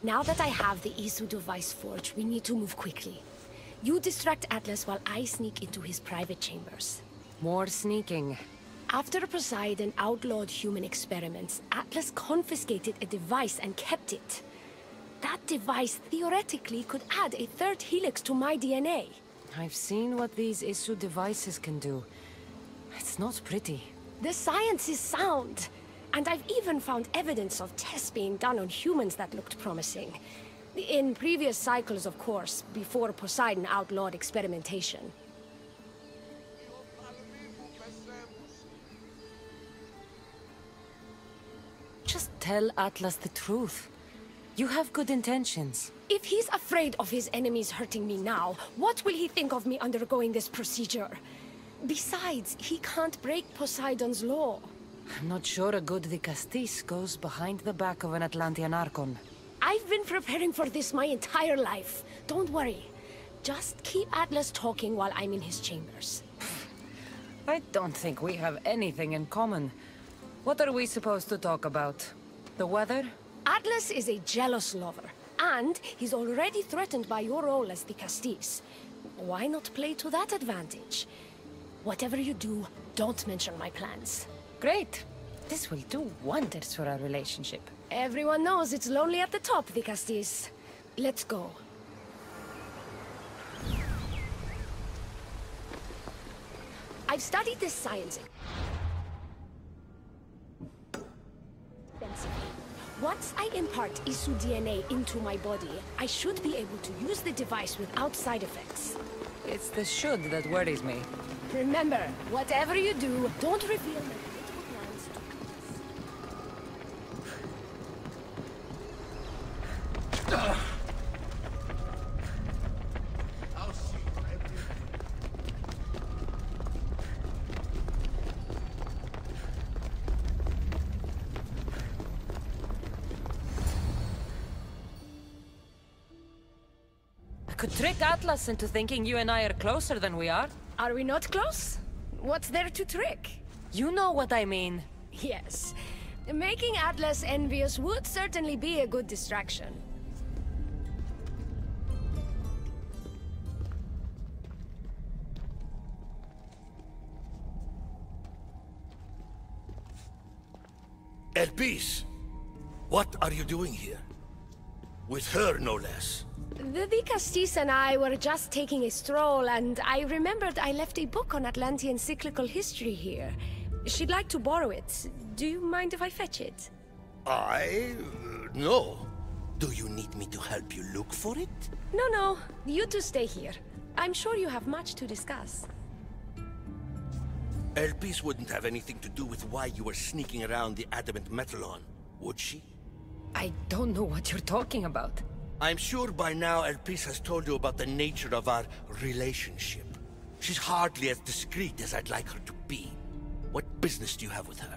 Now that I have the Isu device forged, we need to move quickly. You distract Atlas while I sneak into his private chambers. More sneaking. After Poseidon outlawed human experiments, Atlas confiscated a device and kept it. That device theoretically could add a third helix to my DNA. I've seen what these Isu devices can do. It's not pretty. The science is sound. And I've even found evidence of tests being done on humans that looked promising. In previous cycles, of course, before Poseidon outlawed experimentation. Just tell Atlas the truth. You have good intentions. If he's afraid of his enemies hurting me now, what will he think of me undergoing this procedure? Besides, he can't break Poseidon's law. I'm not sure a good Vicastis goes behind the back of an Atlantean Archon. I've been preparing for this my entire life. Don't worry. Just keep Atlas talking while I'm in his chambers. I don't think we have anything in common. What are we supposed to talk about? The weather? Atlas is a jealous lover, and he's already threatened by your role as the Castis. Why not play to that advantage? Whatever you do, don't mention my plans. Great. This will do wonders for our relationship. Everyone knows it's lonely at the top, the Castis. Let's go. I've studied this science extensively. Once I impart Isu DNA into my body, I should be able to use the device without side effects. It's the should that worries me. Remember, whatever you do, don't reveal my political plans to us. I could trick Atlas into thinking you and I are closer than we are. Are we not close? What's there to trick? You know what I mean. Yes. Making Atlas envious would certainly be a good distraction. Elpis! What are you doing here? With her, no less. The Vicastis and I were just taking a stroll, and I remembered I left a book on Atlantean cyclical history here. She'd like to borrow it. Do you mind if I fetch it? No. Do you need me to help you look for it? No. You two stay here. I'm sure you have much to discuss. Elpis wouldn't have anything to do with why you were sneaking around the Adamant Metallon, would she? I don't know what you're talking about. I'm sure by now Elpis has told you about the nature of our relationship. She's hardly as discreet as I'd like her to be. What business do you have with her?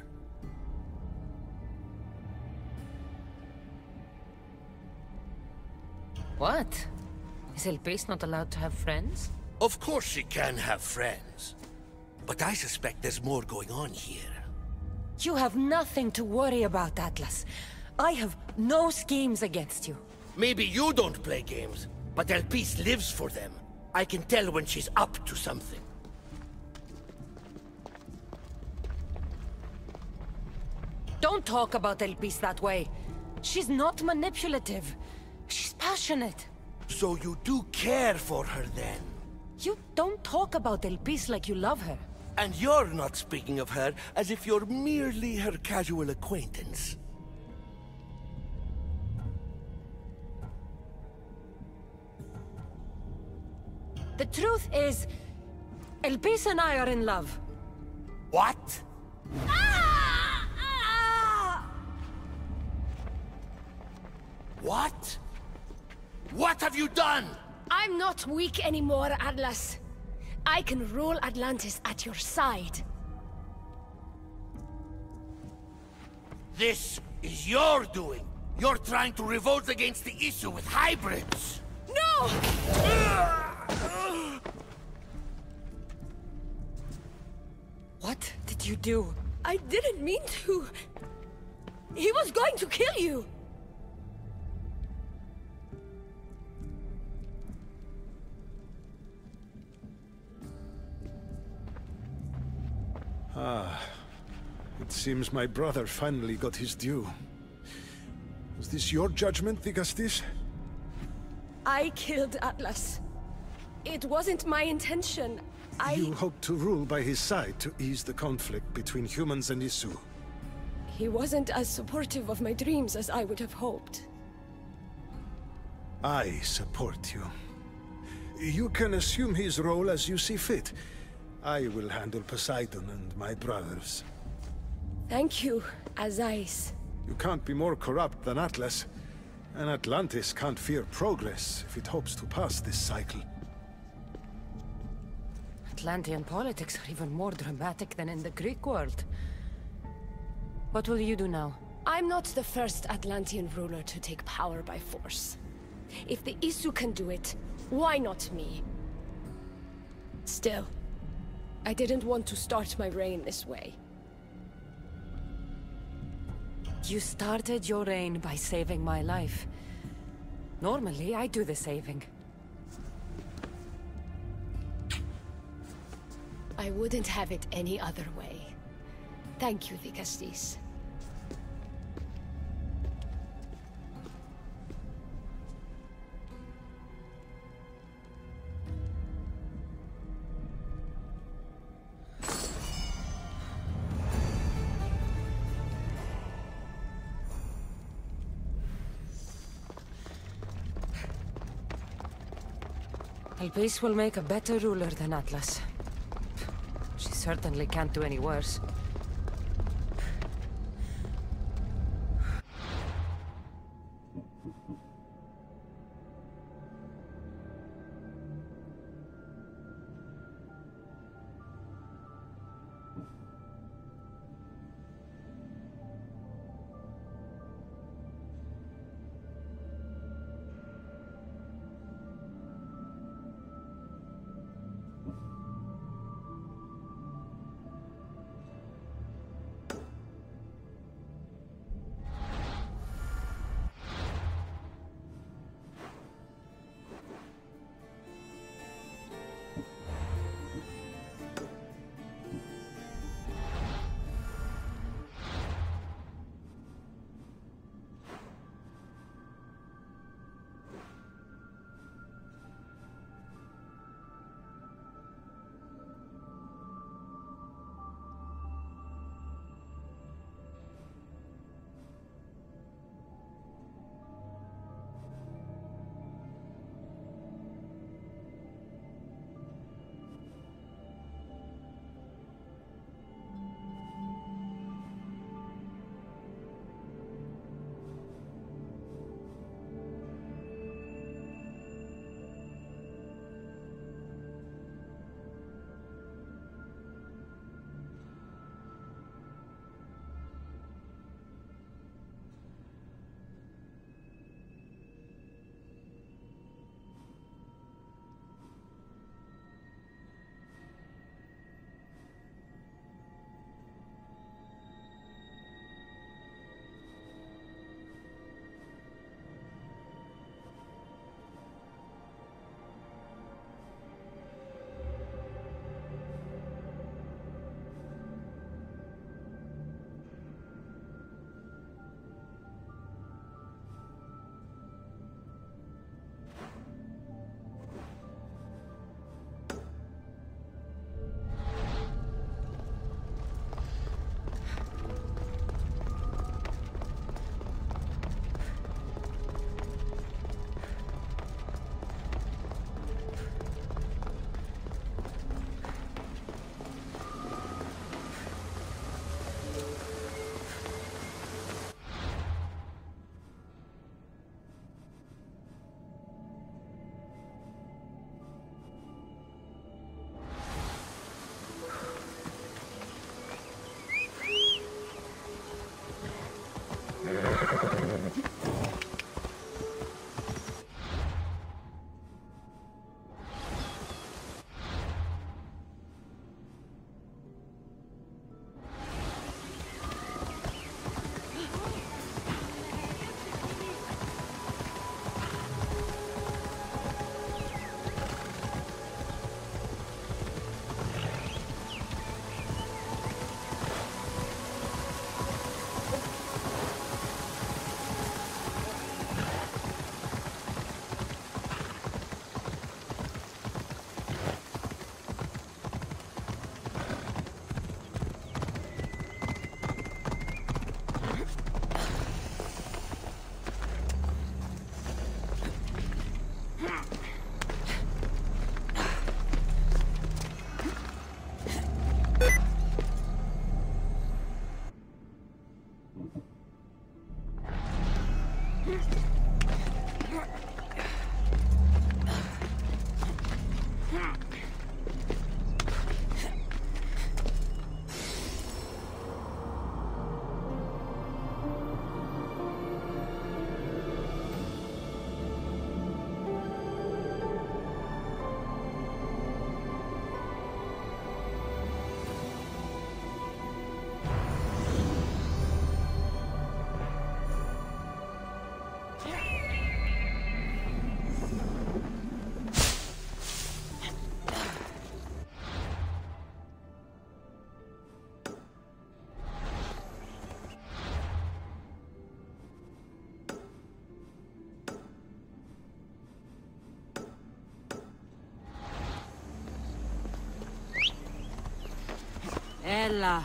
What? Is Elpis not allowed to have friends? Of course she can have friends. But I suspect there's more going on here. You have nothing to worry about, Atlas. I have no schemes against you. Maybe you don't play games, but Elpis lives for them. I can tell when she's up to something. Don't talk about Elpis that way. She's not manipulative. She's passionate. So you do care for her then? You don't talk about Elpis like you love her. And you're not speaking of her as if you're merely her casual acquaintance. The truth is, Elpis and I are in love. What? What? What have you done? I'm not weak anymore, Atlas. I can rule Atlantis at your side. This is your doing. You're trying to revolt against the Isu with hybrids. No! What did you do? I didn't mean to. He was going to kill you. It seems my brother finally got his due. Is this your judgment, Tigastis? I killed Atlas. It wasn't my intention. You hoped to rule by his side to ease the conflict between humans and Isu. He wasn't as supportive of my dreams as I would have hoped. I support you. You can assume his role as you see fit. I will handle Poseidon and my brothers. Thank you, Azais. You can't be more corrupt than Atlas. And Atlantis can't fear progress if it hopes to pass this cycle. Atlantean politics are even more dramatic than in the Greek world. What will you do now? I'm not the first Atlantean ruler to take power by force. If the Isu can do it, why not me? Still, I didn't want to start my reign this way. You started your reign by saving my life. Normally, I do the saving. I wouldn't have it any other way. Thank you, Tigastis. Elpis will make a better ruler than Atlas. She certainly can't do any worse. Ella.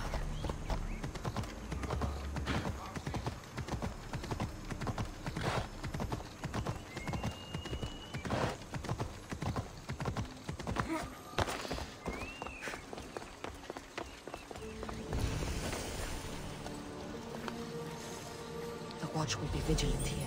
The Watch will be vigilant here.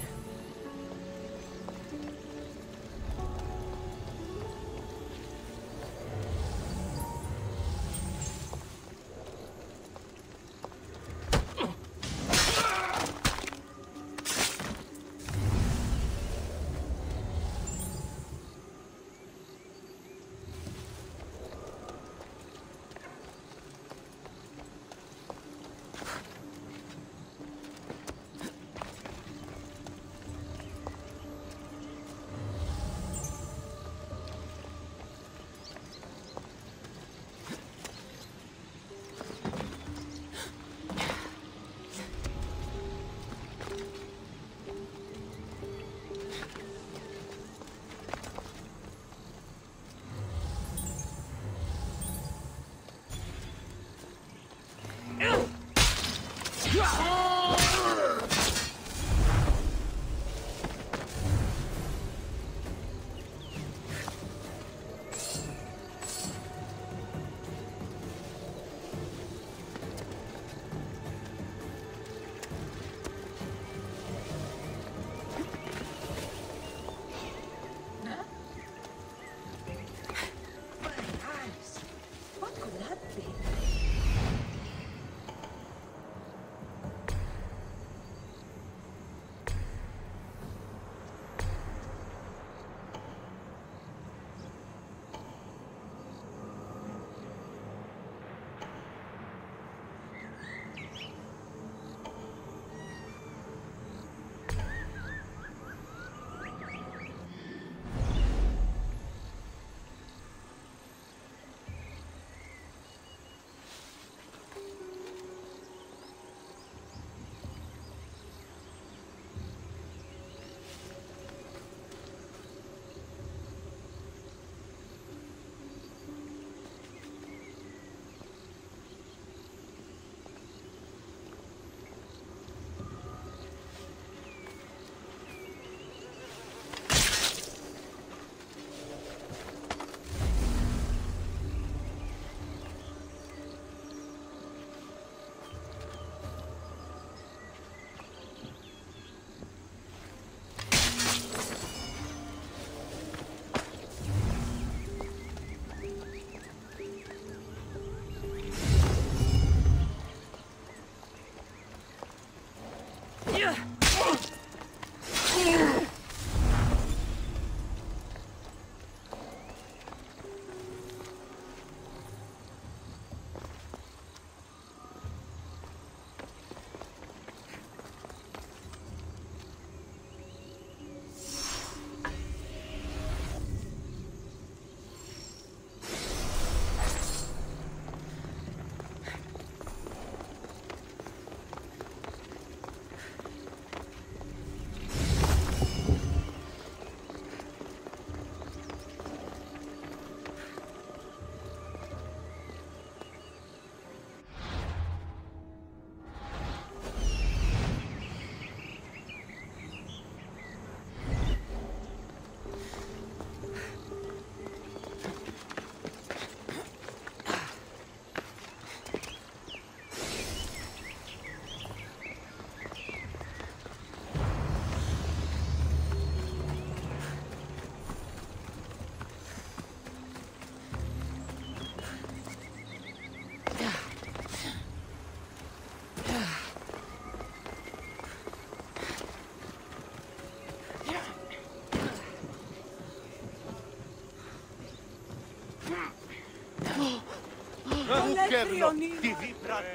l'inferno ti vibrerà.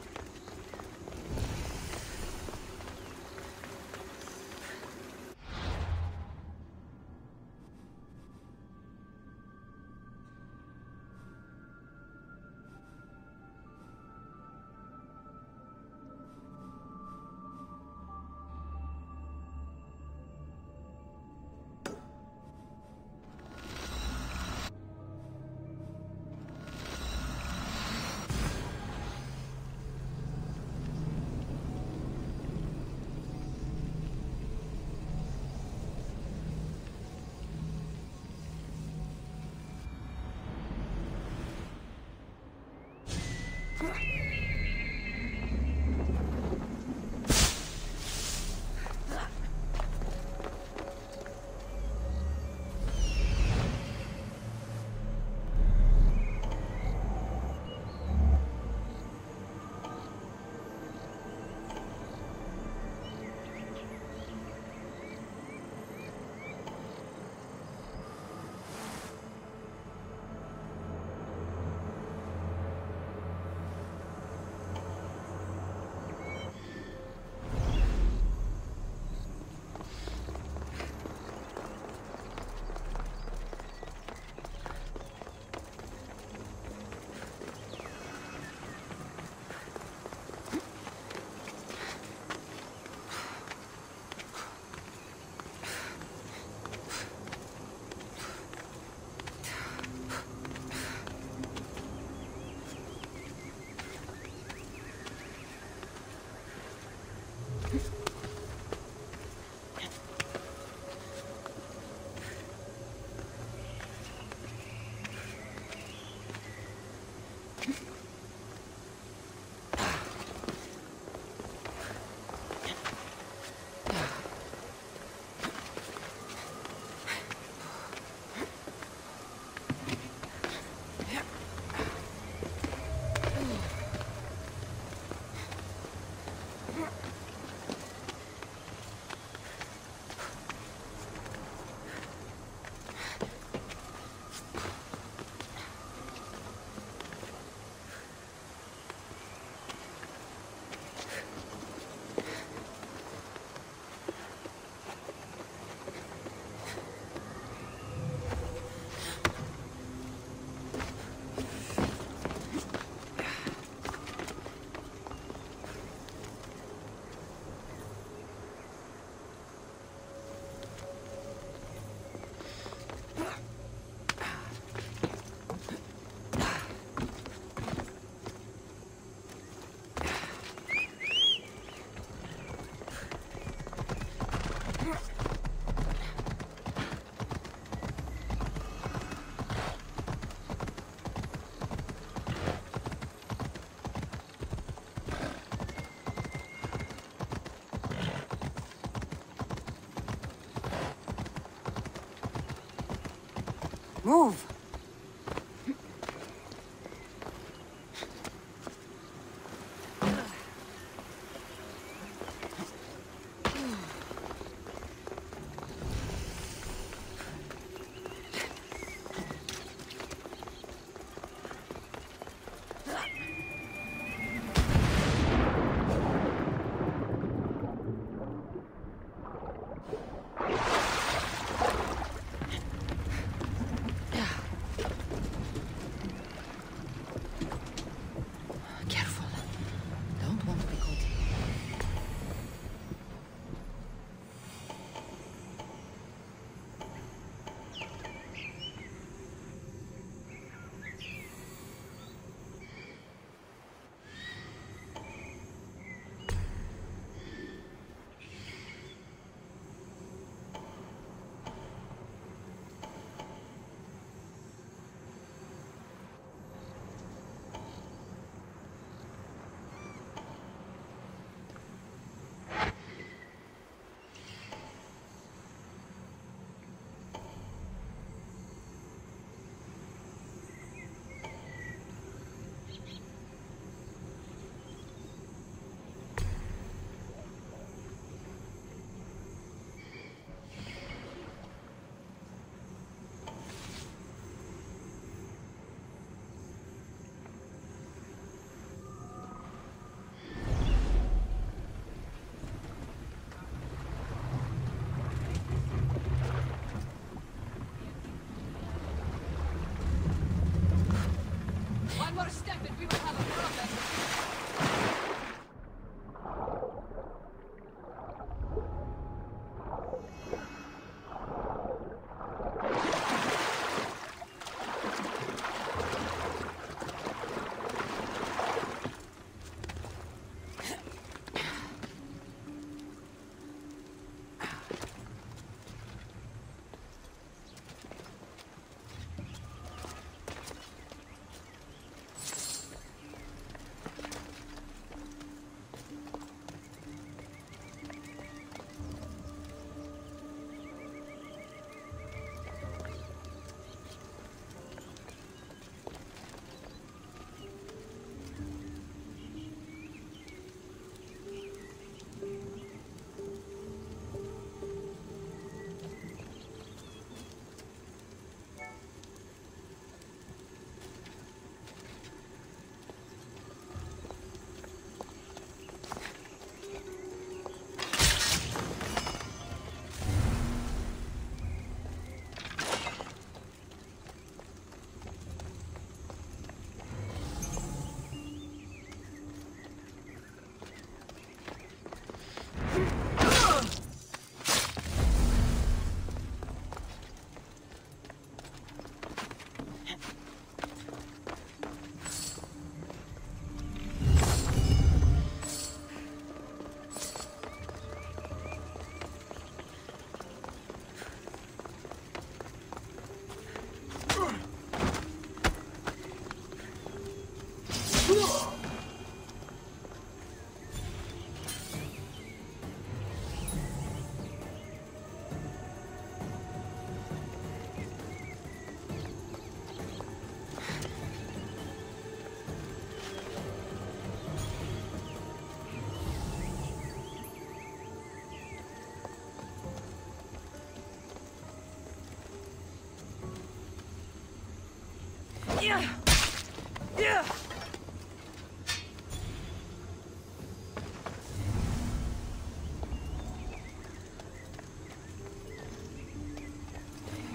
Move!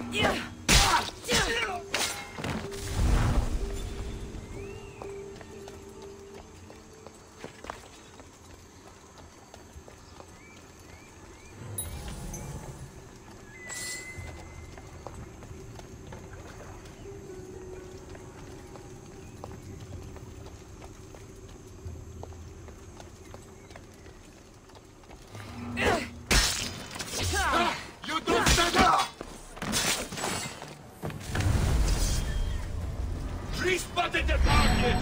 You don't stand up! Respotted the target!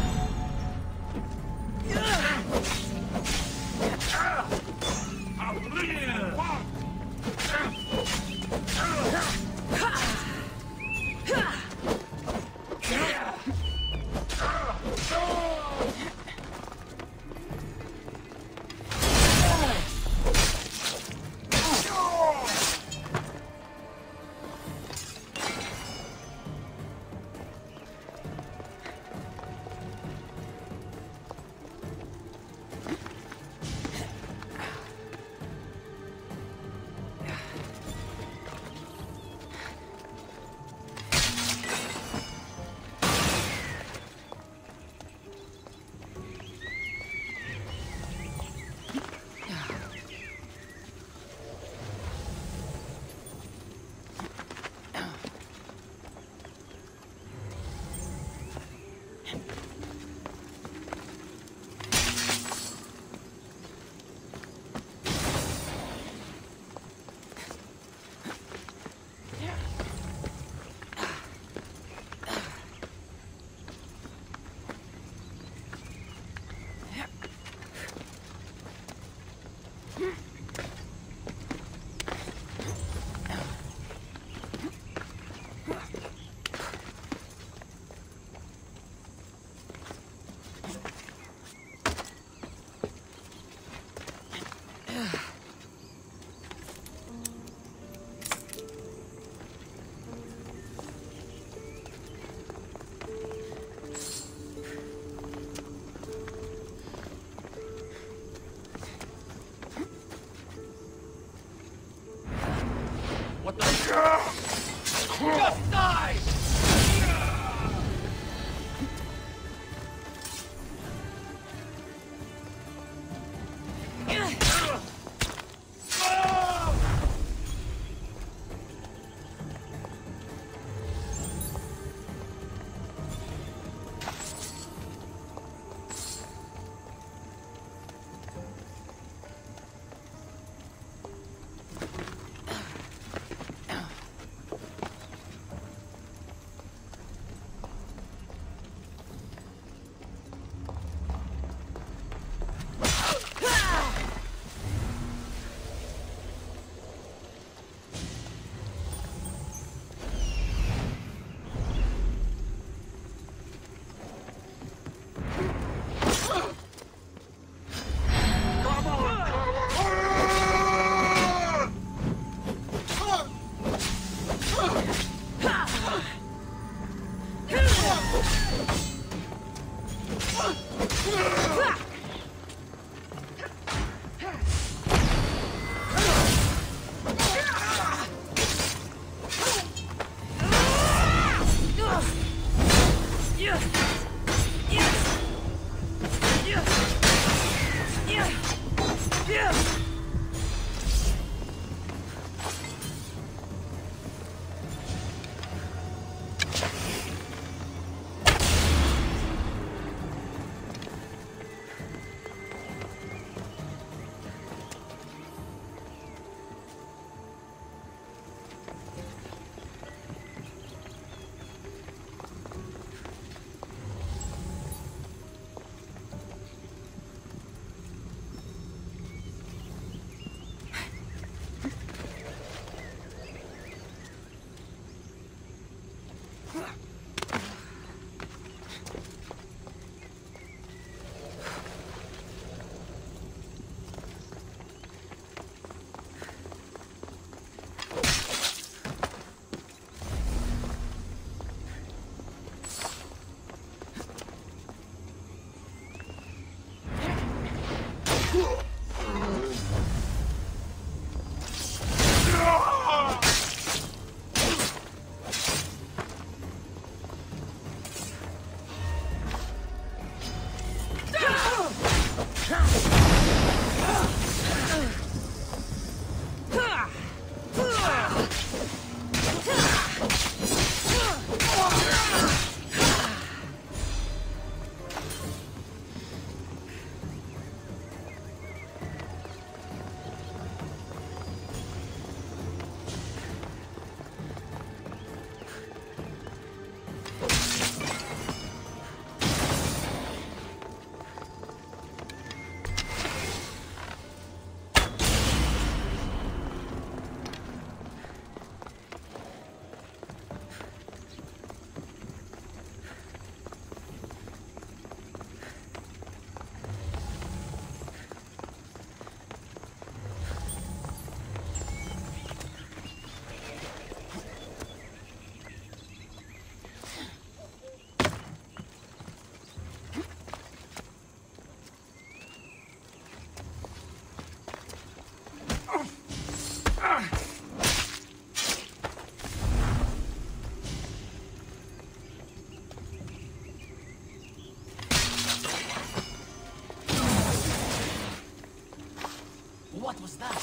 What was that?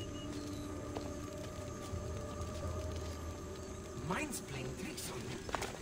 Mine's playing tricks on me.